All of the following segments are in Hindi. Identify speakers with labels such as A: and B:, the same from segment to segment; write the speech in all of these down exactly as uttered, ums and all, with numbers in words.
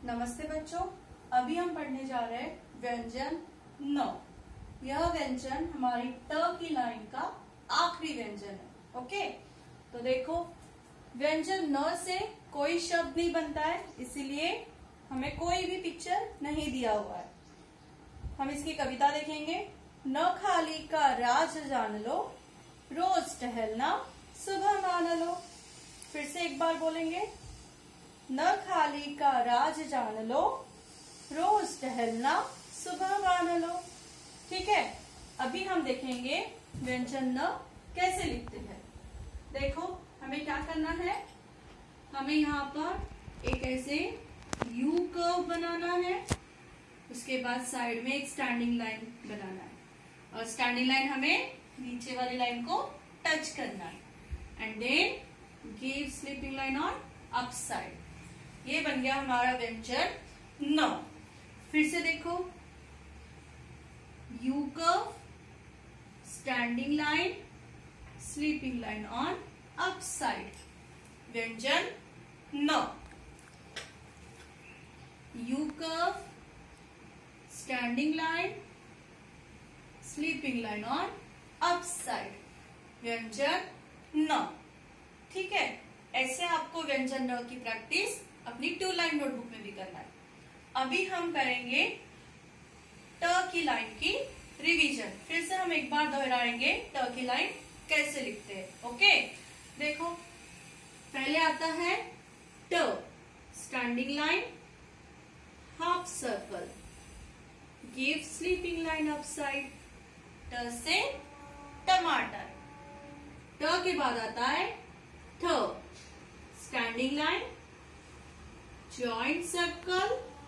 A: नमस्ते बच्चों, अभी हम पढ़ने जा रहे हैं व्यंजन न। यह व्यंजन हमारी ट की लाइन का आखिरी व्यंजन है। ओके, तो देखो व्यंजन न से कोई शब्द नहीं बनता है, इसीलिए हमें कोई भी पिक्चर नहीं दिया हुआ है। हम इसकी कविता देखेंगे। न खाली का राज जान लो, रोज टहलना सुबह मान लो। फिर से एक बार बोलेंगे। न खाली का राज जान लो, रोज टहलना सुबह मान लो। ठीक है, अभी हम देखेंगे व्यंजन न कैसे लिखते हैं। देखो हमें क्या करना है, हमें यहाँ पर एक ऐसे यू कर्व बनाना है, उसके बाद साइड में एक स्टैंडिंग लाइन बनाना है और स्टैंडिंग लाइन हमें नीचे वाली लाइन को टच करना है and then give sleeping line on up side. ये बन गया हमारा व्यंजन न। फिर से देखो, U curve, standing line, sleeping line on up side, व्यंजन न। U curve, standing line, sleeping line on up side, व्यंजन न। ठीक है, ऐसे आपको व्यंजन न की प्रैक्टिस अपनी टू लाइन नोटबुक में भी करना है। अभी हम करेंगे ट की लाइन की रिवीजन। फिर से हम एक बार दोहराएंगे ट की लाइन कैसे लिखते हैं। ओके, देखो पहले आता है ट, standing line, half circle, give sleeping line up side. ट से टमाटर। ट के बाद आता है ठ, standing line, joint circle,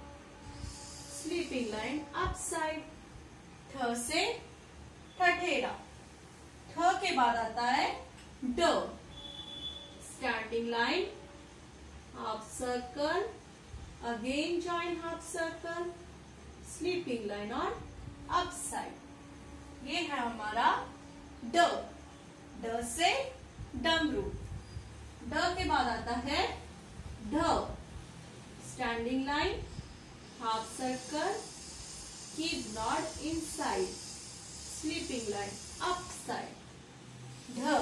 A: sleeping line up side. ठ से ठठेरा। ठ के बाद आता है ड, standing line, half circle, again joint half circle, sleeping line on up side. ये है हमारा ड। ड से डमरू। ड के बाद आता है ढ, standing line, half circle, keep not inside, sleeping line up side. ढ,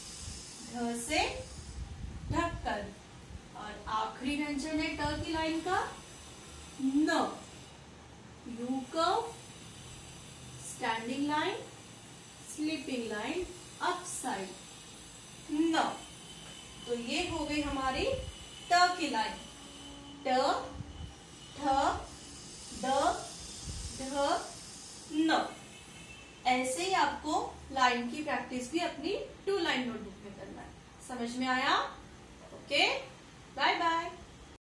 A: ढ से ढक्कन। और आखिरी व्यंजन है ट की लाइन का न। U curve, standing line, sleeping line up side, न। तो ये हो गई हमारी ट की लाइन। ट, ठ, ड, ढ, न। ऐसे ही आपको लाइन की प्रैक्टिस भी अपनी टू लाइन नोटबुक में करना है। समझ में आया? Okay, bye bye.